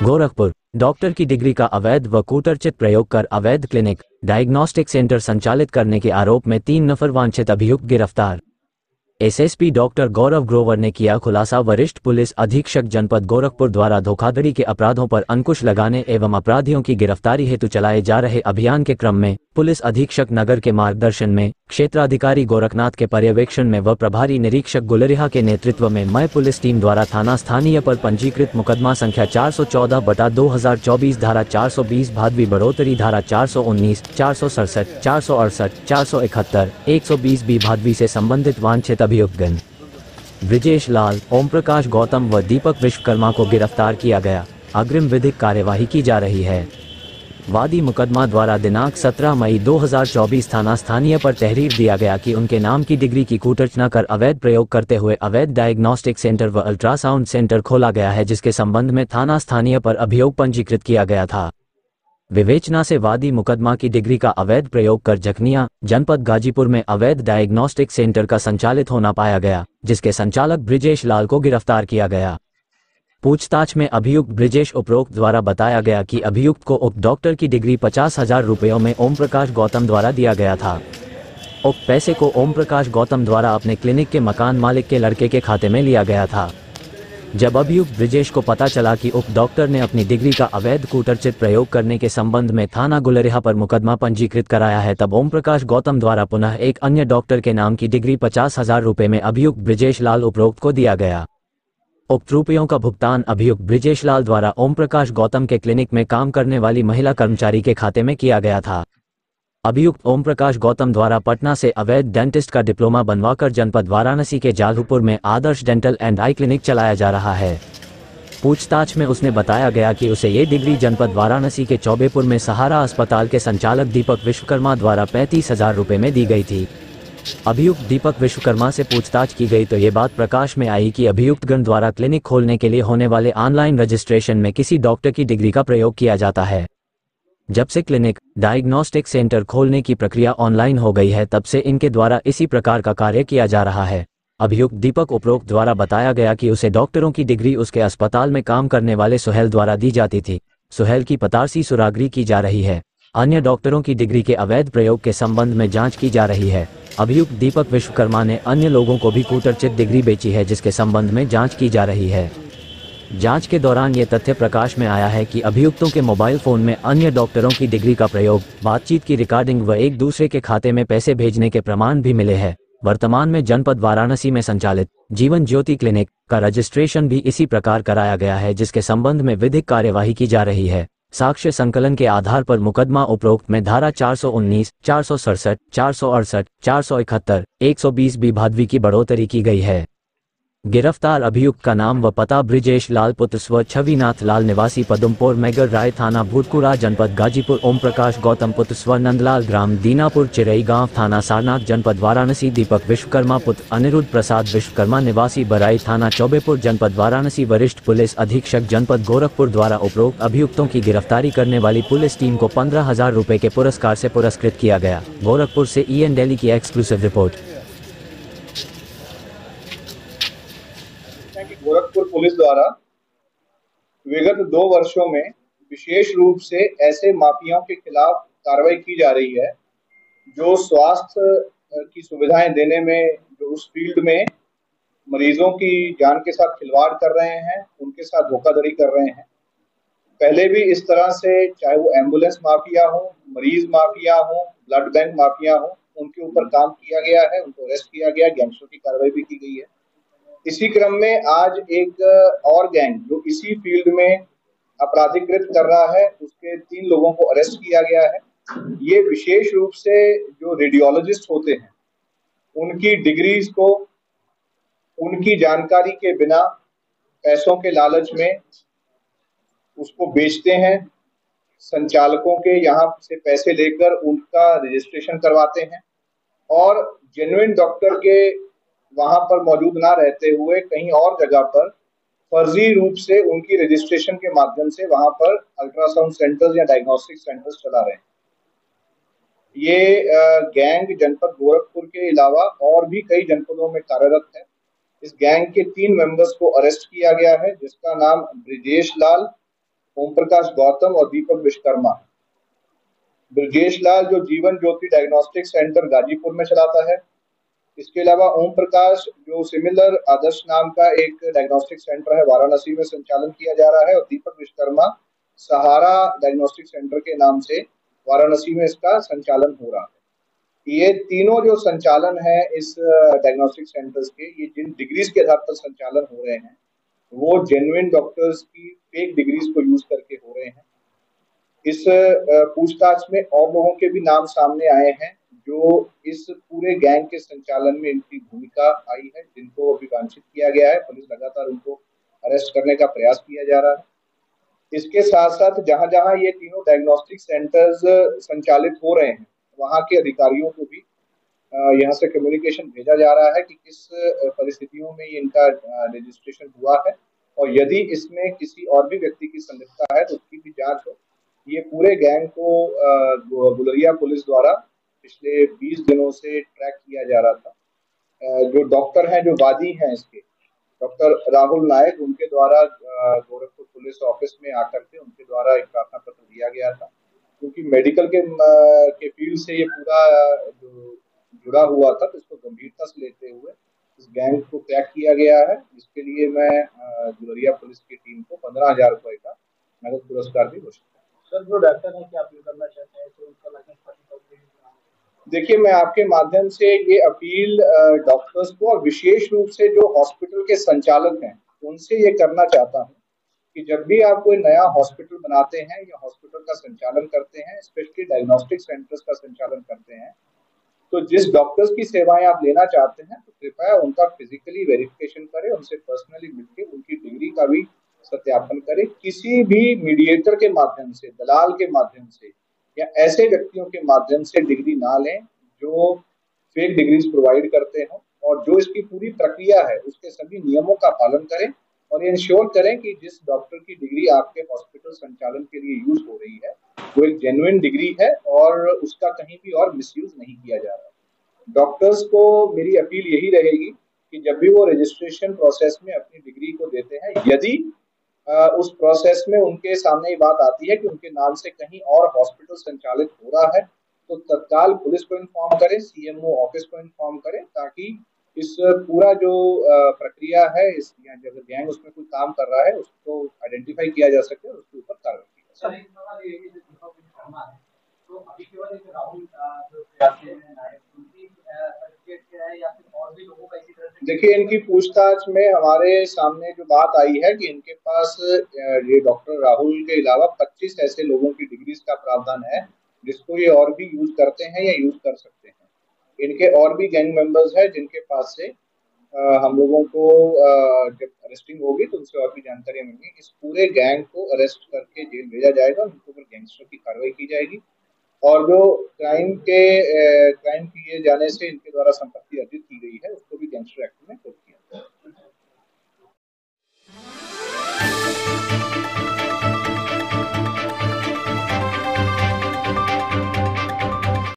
Gorakhpur. Doctor की degree का अवैध व कूटरचित प्रयोग कर अवैध क्लिनिक डायग्नोस्टिक सेंटर संचालित करने के आरोप में 3 नफर वांछित अभियुक्त गिरफ्तार। एसएसपी डॉक्टर गौरव ग्रोवर ने किया खुलासा। वरिष्ठ पुलिस अधीक्षक जनपद गोरखपुर द्वारा धोखाधड़ी के अपराधों पर अंकुश लगाने एवं अपराधियों की गिरफ्तारी हेतु चलाए जा रहे अभियान के क्रम में पुलिस अधीक्षक नगर के मार्गदर्शन में, क्षेत्राधिकारी गोरखनाथ के पर्यवेक्षण में व प्रभारी निरीक्षक गुलरिहा के नेतृत्व में मय पुलिस टीम द्वारा थाना स्थानीय पर पंजीकृत मुकदमा संख्या 414/2024 धारा 420 भादवी बढ़ोतरी धारा 419, 467, 468, 471, 120 बी भादवी से संबंधित वांछित अभियुक्तगण ब्रिजेश लाल, ओम प्रकाश गौतम व दीपक विश्वकर्मा को गिरफ्तार किया गया। अग्रिम विधिक कार्यवाही की जा रही है। वादी मुकदमा द्वारा दिनांक 17 मई 2024 थाना स्थानीय पर तहरीर दिया गया कि उनके नाम की डिग्री की कूटरचना कर अवैध प्रयोग करते हुए अवैध डायग्नोस्टिक सेंटर व अल्ट्रासाउंड सेंटर खोला गया है, जिसके संबंध में थाना स्थानीय पर अभियोग पंजीकृत किया गया था। विवेचना से वादी मुकदमा की डिग्री का अवैध प्रयोग कर जखनिया जनपद गाजीपुर में अवैध डायग्नोस्टिक सेंटर का संचालित होना पाया गया, जिसके संचालक ब्रिजेश लाल को गिरफ्तार किया गया। पूछताछ में अभियुक्त ब्रिजेश उपरोक्त द्वारा बताया गया कि अभियुक्त को उक्त डॉक्टर की डिग्री 50,000 रुपयों में ओम प्रकाश गौतम द्वारा दिया गया था। उक्त पैसे को ओम प्रकाश गौतम द्वारा अपने क्लिनिक के मकान मालिक के लड़के के खाते में लिया गया था। जब अभियुक्त ब्रिजेश को पता चला कि उक्त डॉक्टर ने अपनी डिग्री का अवैध कूटरचित प्रयोग करने के संबंध में थाना गुलरिहा पर मुकदमा पंजीकृत कराया है, तब ओम प्रकाश गौतम द्वारा पुनः एक अन्य डॉक्टर के नाम की डिग्री 50,000 रुपये में अभियुक्त ब्रिजेश लाल उपरोक्त को दिया गया। उक्त रुपयों का भुगतान अभियुक्त ब्रिजेश लाल द्वारा ओम प्रकाश गौतम के क्लिनिक में काम करने वाली महिला कर्मचारी के खाते में किया गया था। अभियुक्त ओम प्रकाश गौतम द्वारा पटना से अवैध डेंटिस्ट का डिप्लोमा बनवाकर जनपद वाराणसी के जालूपुर में Adarsh dental and eye clinic चलाया जा रहा है। पूछताछ में उसने बताया गया कि उसे ये डिग्री जनपद वाराणसी के चौबेपुर में सहारा अस्पताल के संचालक दीपक विश्वकर्मा द्वारा 35,000 रुपये में दी गई थी। अभियुक्त दीपक विश्वकर्मा से पूछताछ की गई तो ये बात प्रकाश में आई कि अभियुक्तगण द्वारा क्लिनिक खोलने के लिए होने वाले ऑनलाइन रजिस्ट्रेशन में किसी डॉक्टर की डिग्री का प्रयोग किया जाता है। जब से क्लिनिक डायग्नोस्टिक सेंटर खोलने की प्रक्रिया ऑनलाइन हो गई है, तब से इनके द्वारा इसी प्रकार का कार्य किया जा रहा है। अभियुक्त दीपक उपरोक्त द्वारा बताया गया कि उसे डॉक्टरों की डिग्री उसके अस्पताल में काम करने वाले सुहेल द्वारा दी जाती थी। सुहेल की पतारसी सुरागरी की जा रही है। अन्य डॉक्टरों की डिग्री के अवैध प्रयोग के संबंध में जांच की जा रही है। अभियुक्त दीपक विश्वकर्मा ने अन्य लोगों को भी कूटरचित डिग्री बेची है, जिसके संबंध में जांच की जा रही है। जांच के दौरान ये तथ्य प्रकाश में आया है कि अभियुक्तों के मोबाइल फोन में अन्य डॉक्टरों की डिग्री का प्रयोग, बातचीत की रिकॉर्डिंग व एक दूसरे के खाते में पैसे भेजने के प्रमाण भी मिले हैं। वर्तमान में जनपद वाराणसी में संचालित जीवन ज्योति क्लिनिक का रजिस्ट्रेशन भी इसी प्रकार कराया गया है, जिसके संबंध में विधिक कार्यवाही की जा रही है। साक्ष्य संकलन के आधार पर मुकदमा उपरोक्त में धारा 419, 467, 468, 471, 120 बी भादवी की बढ़ोतरी की गई है। गिरफ्तार अभियुक्त का नाम व पता ब्रिजेश लाल पुत्र स्व छविनाथ लाल निवासी पदुमपुर मैगर राय थाना भूतपुरा जनपद गाजीपुर, ओम प्रकाश गौतम पुत्र स्व नंदलाल ग्राम दीनापुर चिरई गांव थाना सारनाथ जनपद वाराणसी, दीपक विश्वकर्मा पुत्र अनिरुद्ध प्रसाद विश्वकर्मा निवासी बराई थाना चौबेपुर जनपद वाराणसी। वरिष्ठ पुलिस अधीक्षक जनपद गोरखपुर द्वारा उपरोक्त अभियुक्तों की गिरफ्तारी करने वाली पुलिस टीम को 15,000 रुपये के पुरस्कार से पुरस्कृत किया गया। गोरखपुर से EN दिल्ली की एक्सक्लूसिव रिपोर्ट। गोरखपुर पुलिस द्वारा विगत 2 वर्षों में विशेष रूप से ऐसे माफियाओं के खिलाफ कार्रवाई की जा रही है जो स्वास्थ्य की सुविधाएं देने में, जो उस फील्ड में मरीजों की जान के साथ खिलवाड़ कर रहे हैं, उनके साथ धोखाधड़ी कर रहे हैं। पहले भी इस तरह से, चाहे वो एम्बुलेंस माफिया हो, मरीज माफिया हो, ब्लड बैंक माफिया हो, उनके ऊपर काम किया गया है, उनको अरेस्ट किया गया, गैंगस्टरों की कार्रवाई भी की गई है। इसी क्रम में आज एक और गैंग जो इसी फील्ड में अपराधीकृत कर रहा है, उसके 3 लोगों को अरेस्ट किया गया है। ये विशेष रूप से जो रेडियोलॉजिस्ट होते हैं, उनकी डिग्रीज को उनकी जानकारी के बिना पैसों के लालच में उसको बेचते हैं। संचालकों के यहाँ से पैसे लेकर उनका रजिस्ट्रेशन करवाते हैं और जेन्युइन डॉक्टर के वहां पर मौजूद ना रहते हुए कहीं और जगह पर फर्जी रूप से उनकी रजिस्ट्रेशन के माध्यम से वहां पर अल्ट्रासाउंड सेंटर्स या डायग्नोस्टिक सेंटर्स चला रहे हैं। ये गैंग जनपद गोरखपुर के अलावा और भी कई जनपदों में कार्यरत है। इस गैंग के 3 मेंबर्स को अरेस्ट किया गया है, जिसका नाम ब्रिजेश लाल, ओम प्रकाश गौतम और दीपक विश्वकर्मा। ब्रजेश लाल जो जीवन ज्योति डायग्नोस्टिक सेंटर गाजीपुर में चलाता है। इसके अलावा ओम प्रकाश जो सिमिलर आदर्श नाम का एक डायग्नोस्टिक सेंटर है वाराणसी में संचालन किया जा रहा है, और दीपक विश्वकर्मा सहारा डायग्नोस्टिक सेंटर के नाम से वाराणसी में इसका संचालन हो रहा है। ये तीनों जो संचालन है इस डायग्नोस्टिक सेंटर्स के, ये जिन डिग्रीज के आधार पर संचालन हो रहे हैं वो जेन्युइन डॉक्टर्स की फेक डिग्रीज को यूज करके हो रहे हैं। इस पूछताछ में और लोगों के भी नाम सामने आए हैं जो इस पूरे गैंग के संचालन में इनकी भूमिका आई है, जिनको अभी वांछित किया गया है। पुलिस लगातार उनको अरेस्ट करने का प्रयास किया जा रहा है। इसके साथ साथ जहां जहां ये तीनों डायग्नोस्टिक सेंटर्स संचालित हो रहे हैं वहां के अधिकारियों को भी यहाँ से कम्युनिकेशन भेजा जा रहा है कि किस परिस्थितियों में ये इनका रजिस्ट्रेशन हुआ है, और यदि इसमें किसी और भी व्यक्ति की संलिप्तता है तो उसकी भी जांच हो। ये पूरे गैंग को गुलरिया पुलिस द्वारा पिछले 20 दिनों से ट्रैक किया जा रहा था। जो डॉक्टर हैं, जो वादी हैं इसके, डॉक्टर राहुल नायक, उनके द्वारा गोरखपुर पुलिस ऑफिस में आकर के उनके द्वारा एक प्रार्थना पत्र दिया गया था, क्योंकि मेडिकल के फील्ड से ये पूरा जो जुड़ा हुआ था, तो इसको गंभीरता से लेते हुए इस गैंग को क्रैक किया गया है। इसके लिए मैं गुलरिया पुलिस की टीम को 15,000 रुपए का नगद पुरस्कार भी घोषित किया। सर, जो डॉक्टर है क्या अपील करना चाहते हैं तो उनका देखिए, मैं आपके माध्यम से ये अपील डॉक्टर्स को और विशेष रूप से जो हॉस्पिटल के संचालक हैं उनसे ये करना चाहता हूँ कि जब भी आप कोई नया हॉस्पिटल बनाते हैं या हॉस्पिटल का संचालन करते हैं, स्पेशली डायग्नोस्टिक सेंटर्स का संचालन करते हैं, तो जिस डॉक्टर्स की सेवाएं आप लेना चाहते हैं तो कृपया उनका फिजिकली वेरिफिकेशन करें, उनसे पर्सनली मिलकर उनकी डिग्री का भी सत्यापन करें। किसी भी मीडिएटर के माध्यम से, दलाल के माध्यम से या ऐसे व्यक्तियों के माध्यम से डिग्री ना लें जो फेक डिग्रीज प्रोवाइड करते हो, और जो इसकी पूरी प्रक्रिया है उसके सभी नियमों का पालन करें और इंश्योर करें कि जिस डॉक्टर की डिग्री आपके हॉस्पिटल संचालन के लिए यूज हो रही है वो एक जेन्युइन डिग्री है और उसका कहीं भी और मिसयूज नहीं किया जा रहा। डॉक्टर्स को मेरी अपील यही रहेगी कि जब भी वो रजिस्ट्रेशन प्रोसेस में अपनी डिग्री को देते हैं, यदि उस प्रोसेस में उनके सामने ये बात आती है कि उनके नाम से कहीं और हॉस्पिटल संचालित हो रहा है, तो तत्काल पुलिस को इन्फॉर्म करें, सीएमओ ऑफिस को इन्फॉर्म करें, ताकि इस पूरा जो प्रक्रिया है, इस जब गैंग उसमें कोई काम कर रहा है उसको आइडेंटिफाई किया जा सके और उसके ऊपर कार्रवाई की जा सके। तो अभी केवल एक राहुल जो प्रयासी हैं नायक, उनकी सर्टिफिकेट है या फिर और भी लोगों का इसी तरह से? देखिए, इनकी पूछताछ में हमारे सामने जो बात आई है कि इनके पास ये डॉक्टर राहुल के अलावा 25 ऐसे लोगों की डिग्रीज का प्रावधान है जिसको ये और भी यूज करते हैं या यूज कर सकते हैं। इनके और भी गैंग मेंबर्स हैं जिनके पास से हम लोगों को जब अरेस्टिंग होगी तो उनसे और भी जानकारी मिलेगी। इस पूरे गैंग को अरेस्ट करके जेल भेजा जाएगा, उनके ऊपर गैंगस्टर की कार्रवाई की जाएगी, और जो क्राइम किए जाने से इनके द्वारा संपत्ति अर्जित की गई है उसको